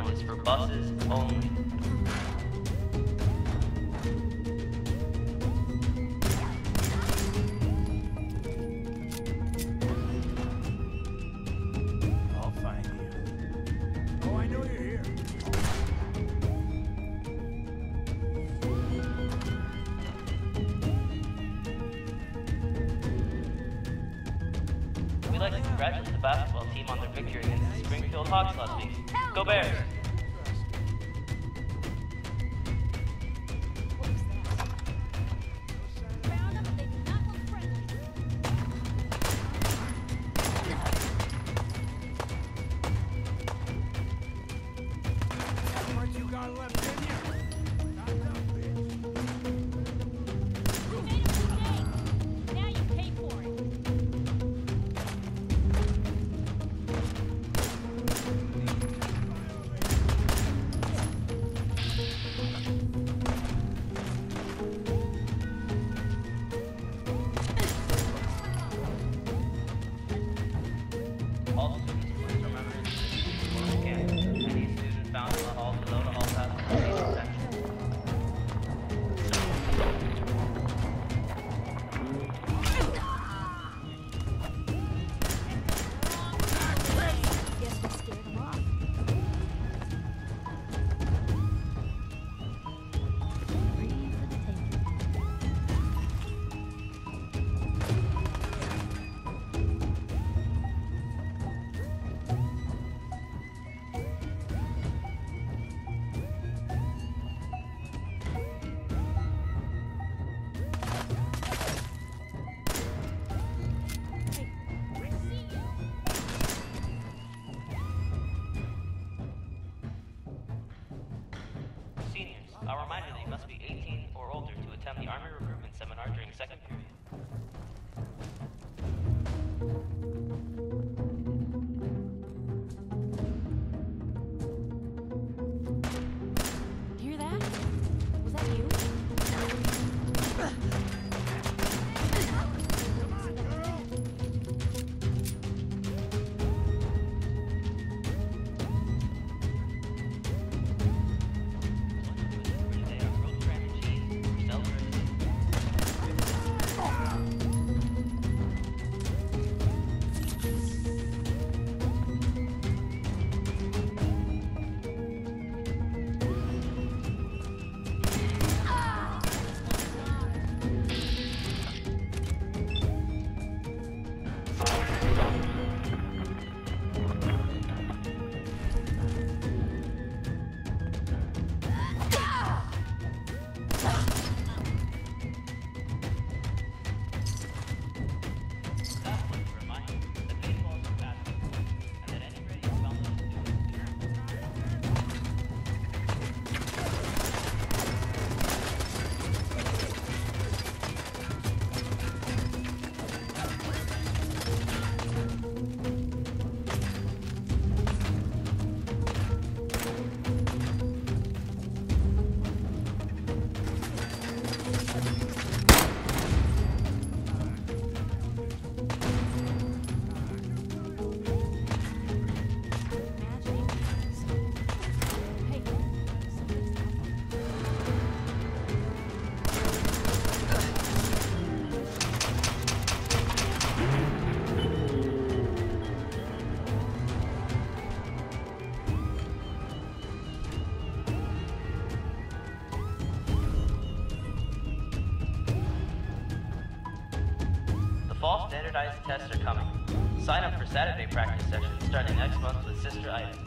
discount is for buses only. I'll find you. Oh, I know you're here. We'd like to congratulate the basketball team on their victory against the Springfield Hawks last week. Go Bears! What you got left in you? Not enough, bitch. You made a mistake. Now you pay for it. All students please remember to close campus. Any student found in the hall below the hall pass will be detention. Guess we scared him off. Free for the taking. Seniors, a reminder that you must be 18 or older to attend the Army recruitment seminar during second period. Hear that? Was that you? Today are grilled cran cheese, celery, Staff would like to remind you that baseball is a basketball, and that any rating found on the Imagining. Hey, something's happening. The fall standardized tests are coming. Sign up for Saturday practice sessions starting next month with Sister Ida.